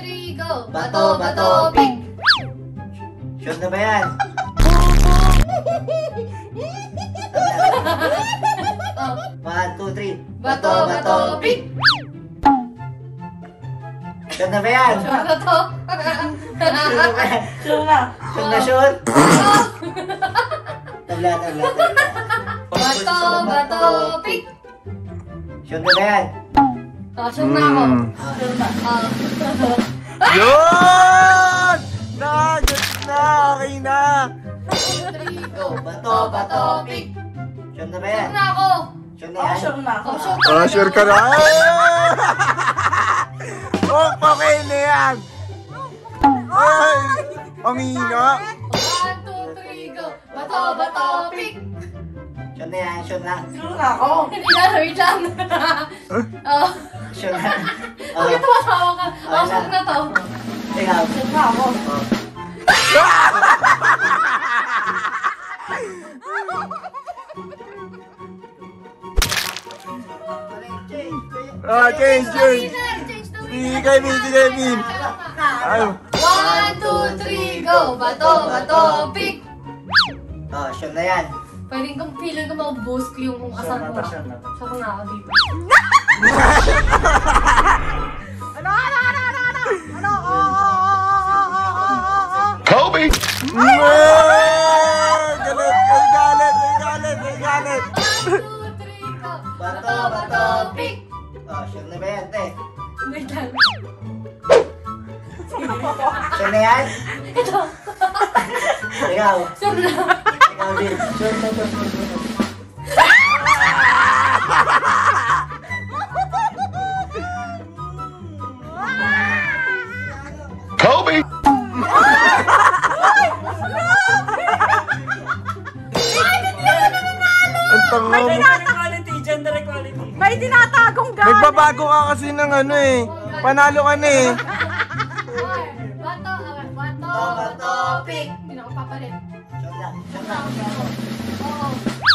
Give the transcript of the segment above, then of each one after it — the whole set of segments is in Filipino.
3, go! Bato, bato, pick! Sure na ba yan? Oh. 1, 2, 3. Bato, bato, pick! Sure na ba yan? Sure na to? Sure na ba yan? Sure na. Sure na sure? Tabla, tabla, tabla. Bato, bato, pick! Sure na ba yan? Oh, sure na ako. Sure na. Yun! Nagets na! Okay na! 3, Go, bato, bato, bato. pick! Sure na ba yan? Sure na ako. Sure na Oh, yan? sure na ako. Oh, sure Oh, sure ka na? Oh, okay na yan! Ay! Ang hina! 1, 2, 3, go! Bato, bato, pick! Sure na yan? Sure na? Sure na ako. Hindi na, wait lang. Oh, Sure na? bakit tumasawa ka? Oh, sure na to. Ikaw. Sure na ako. Oh. Ah, change, change! Change the Sige, Kevin, sige, Kevin! Ay! 1, 2, 3, go! Bato, bato, pick! Oh, sure na yan. Pwedeng kong feeling ko maubos ko yung asal ko. Sure na. Sure na ako dito. Kobe! Galit! May galit! May galit! May galit! 1, 2, 3, go! Bato, bato, pick! Oh, sure na ba yan, te? Wait lang. Sure na yan? Ito. Ikaw. Sure na. Ikaw din. Sure, sure, sure, sure, sure. Kobe! Ang tanga mo. Equality, gender equality. May tinatagong gan. Nagbabago ka kasi ng ano eh. Panalo ka na eh. Bato, bato, bato, pick! Hindi na ako papalit. Sure na, sure na. Oo.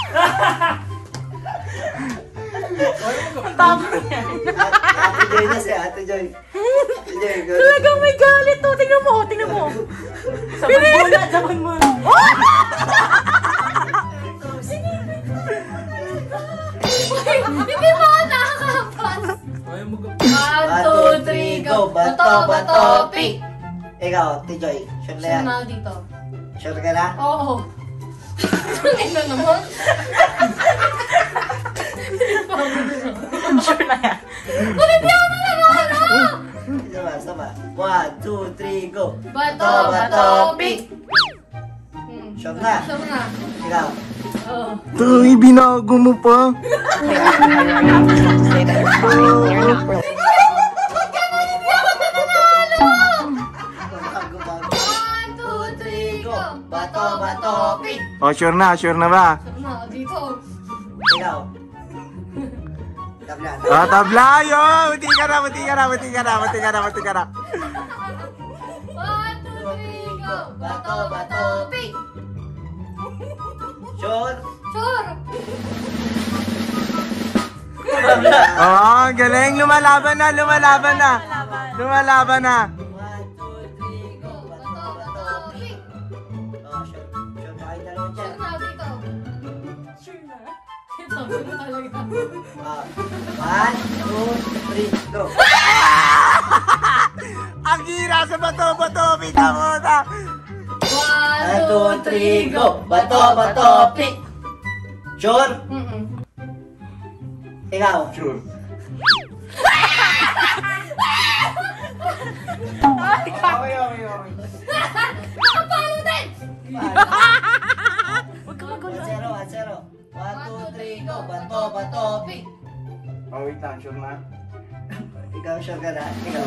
Tama yan. Ate Joy na si Ate Joy. Ate Joy, go. Talagang may galit to. Tingnan mo, tingnan mo. Sabon muna, sabon muna. Uy, hindi mo ako nakakapas. 1, 2, 3, go! Bato, bato, pick! Ikaw, Ate Joy. Sure na Sure yan. na ako dito. Sure ka na? Oo. Tangin na naman. Sure na yan. Bakit di ako nananalo? Sama, sama. 1, 2, 3, go. Bato, bato, pick! Sure na. Sure na. Ikaw. Oo. Tangi, binago mo pa. Bago-bago. 1, 2, 3, go! Bato, bato, pick! Oh, sure na ba? Sure na ako dito. Ikaw. Tabla. Ah, tabla yun! Buti ka na, buti ka na, buti ka na, buti ka na, buti ka na. 1, 2, 3, go! Bato, bato, pick! Sure. Sure! Oh, galing. Lumalaban na, lumalaban na. Lumalaban na. 1, 2, 3, go. Bato, bato, pick! Oh, sure. Sure ba kayo dalawa dyan? Sure na ako dito. Sure na. Ito, sure na talaga. 1, 2, 3, go. Ang gira sa bato-bato. Pita mo na. 1, 2, 3, go. Bato, bato, pick. Sure? Ikaw. Sure. Okay. Nakapalo din! 1-0, 1-0. 1, 2, 3, go. Bato, bato, pick. Oh, wait lang. Sure na. Ikaw, sure ka na. Ikaw.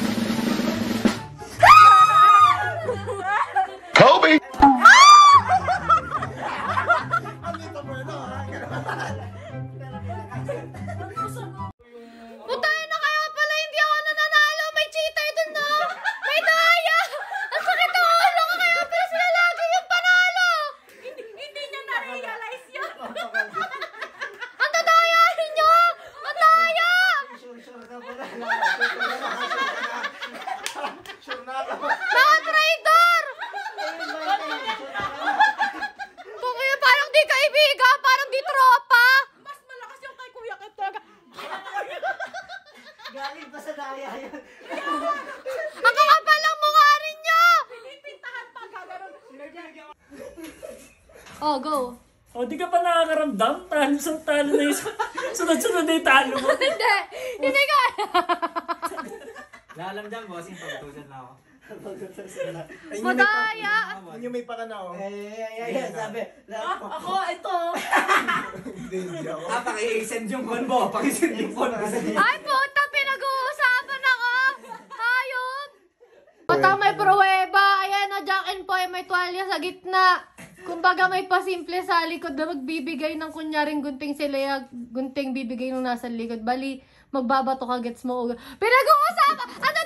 Kobe! Putahin na kaya pala hindi ako nananalo. May cheater dun na. May daya. Ang sakit ng ulo ko kaya pala sila lagi yung panalo. Hindi niya na-realize yun. Ang dadayahin nyo. Ang daya. Sure ka pala. kaya yan. Ang kakapal ng mukha rin niyo! Pintahan pa, gaganon. Oh, go. O, di ka pa nakakaramdam? Talo na yung sunod-sunod na yung talo mo. Hindi! Hindi ka! Lalam dyan, bossing. Pagtusan na ako. Madaya! Yun yung may pakanaw. Sabi. Ako, ito. Hindi ako. Paki-send yung phone mo. Paki-send yung phone mo. Ay, puta! Pinag-uusapan ako! Hayop! Puta, may pruweba! Ayan o, Jack and Poy, may tuwalya sa gitna. Kumbaga may pasimple sa likod na magbibigay ng kunyaring gunting sila, gunting bibigay nung nasa likod. Bali, magbabato ka, gets mo. Pinag-uusapan! Ano